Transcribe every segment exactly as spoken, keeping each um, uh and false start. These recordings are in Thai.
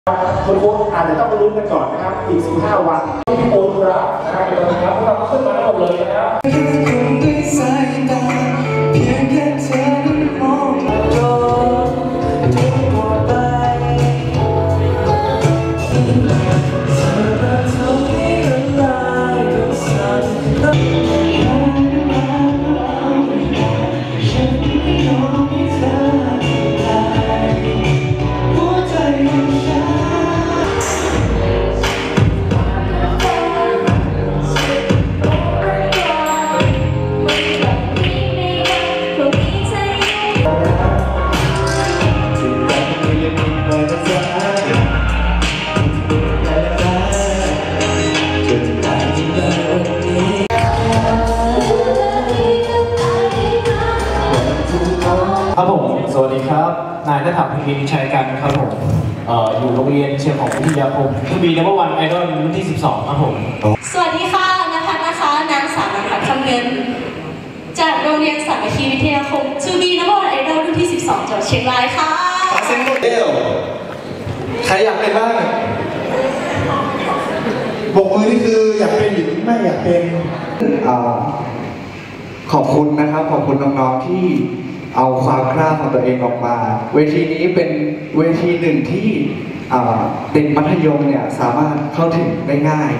คนโค้ชอาจจะต้องไปลุ้นกันก่อนนะครับอีกสิบห้าวันที่โอนรับนะครับเดี๋ยวนะครับพวกเราขึ้นมาทั้งหมดเลยนะครับครับผมสวัสดีครับนายณฐาภูมิชัยกันครับผมอยู่โรงเรียนเชียงของวิทยาคมทูบีนัมเบอร์วันไอดอลรุ่นที่สิบสองครับผมสวัสดีค่ะนภัสนะคะนางสาวนภัสคำเงินจากโรงเรียนสามัคคีวิทยาคมทูบีนัมเบอร์วันไอดอลรุ่นที่สิบสองจังหวัดเชียงรายค่ะขอเซ็นโมเดลใครอยากเป็นบ้างบกมือนี่คืออยากเป็นหรือไม่อยากเป็นขอบคุณนะครับขอบคุณน้องๆที่เอาความกล้าของตัวเองออกมาเวทีนี้เป็นเวทีหนึ่งที่เด็กมัธยมเนี่ยสามารถเข้าถึงได้ง่าย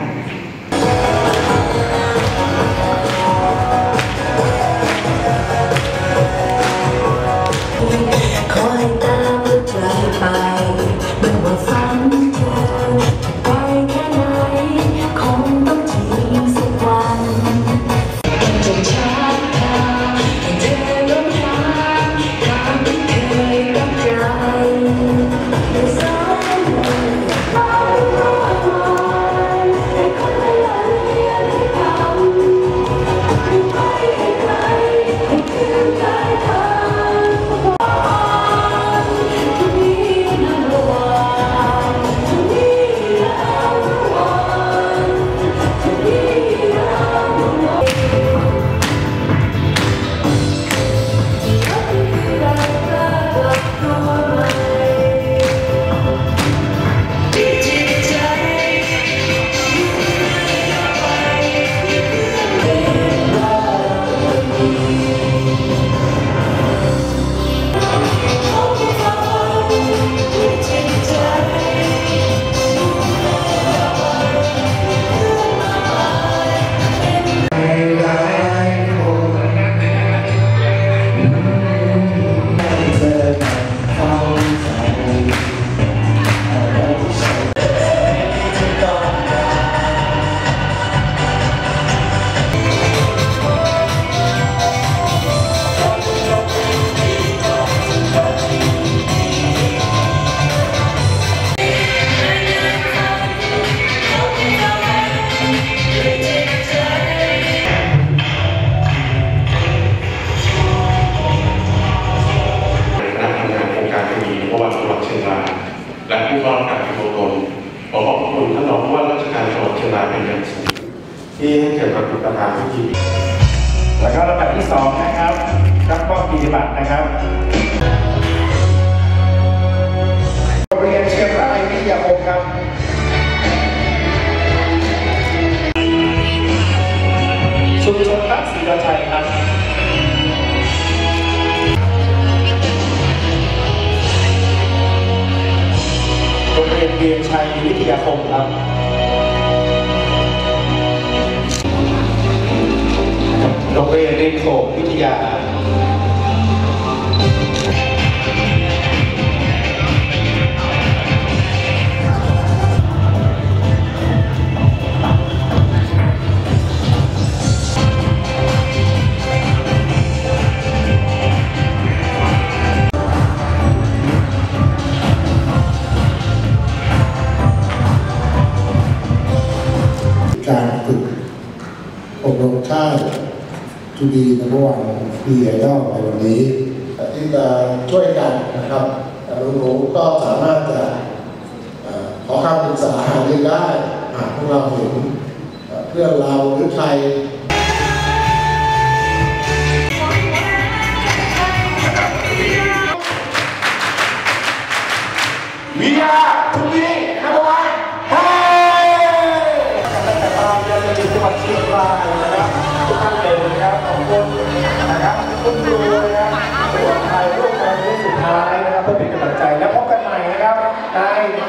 คอยตามใจไปเมื่อว่าฝันเธอจะไปแค่ไหนคงต้องทิ้งสักวันจนช้าค่ะให้เธอล้มหายทางที่เคยรักใจไม่สายเลยเอาไว้ให้คนละเรียนให้ทำให้ไปให้ไกลให้ถึงปลายทางและผู้เข้ารับการฝึกอบรมขอขอบคุณท่านรองผู้ว่าราชการจังหวัดเชียงรายเป็นอย่างสูงที่ให้เกียรติกับประธานพิธีแล้วก็ลำดับที่สองนะครับรับมอบกิจบัตรนะครับโรงเรียนเชียงรายวิทยาคมครับชุมชนรักศรีราชัยครับโรงเรียนเรียนชัยวิทยาคมครับโรงเรียนเรียนโขงวิทยาการฝึกอบรมค่ายทูบีนัมเบอร์วันปีไอดอลในวันนี้ที่จะช่วยกันนะครับรู้ๆก็สามารถจะขอคำปรึกษาหารือได้หากพวกเราเห็นเพื่อนเราหรือใครวิทยาคุณดีนัมเบอร์วันเฮ้ยตั้งแต่เราเรียนจนถึงจังหวัดเชียงรายนะครับทุกท่านเลยนะครับขอบคุณนะครับคุณครูนะครับทุกคนไทยร่วมกันในสุดท้ายนะครับเพื่อเป็นกำลังใจและพบกันใหม่นะครับใน